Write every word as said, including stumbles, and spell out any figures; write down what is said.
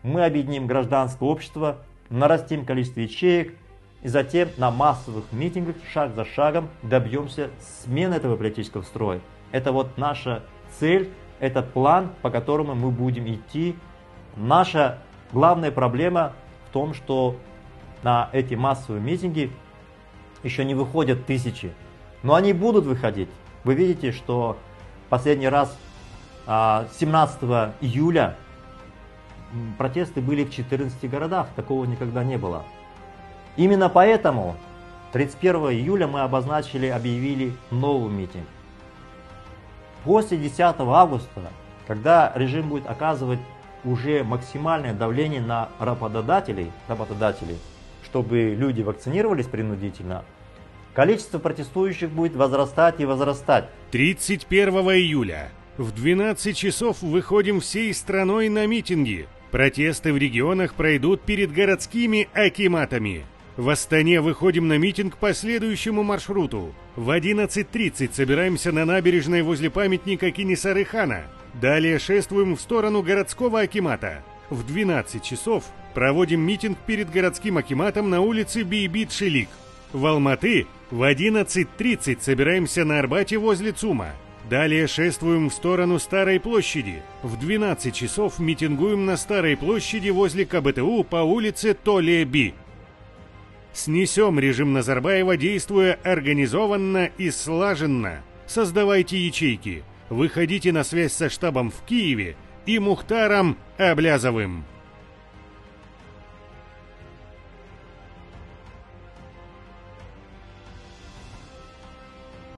мы объединим гражданское общество, нарастим количество ячеек и затем на массовых митингах шаг за шагом добьемся смены этого политического строя. Это вот наша цель, это план, по которому мы будем идти. Наша главная проблема в том, что на эти массовые митинги еще не выходят тысячи, но они будут выходить. Вы видите, что последний раз семнадцатого июля протесты были в четырнадцати городах, такого никогда не было. Именно поэтому тридцать первого июля мы обозначили, объявили новый митинг. После десятого августа, когда режим будет оказывать уже максимальное давление на работодателей, работодателей, чтобы люди вакцинировались принудительно, количество протестующих будет возрастать и возрастать. тридцать первого июля в двенадцать часов выходим всей страной на митинги. Протесты в регионах пройдут перед городскими акиматами. В Астане выходим на митинг по следующему маршруту. В одиннадцать тридцать собираемся на набережной возле памятника Кенесары Хана. Далее шествуем в сторону городского акимата. В двенадцать часов проводим митинг перед городским акиматом на улице Бейбит-Шелик. В Алматы в одиннадцать тридцать собираемся на Арбате возле ЦУМа. Далее шествуем в сторону Старой площади. В двенадцать часов митингуем на Старой площади возле КБТУ по улице Толе-Би. Снесем режим Назарбаева, действуя организованно и слаженно. Создавайте ячейки. Выходите на связь со штабом в Киеве и Мухтаром Аблязовым.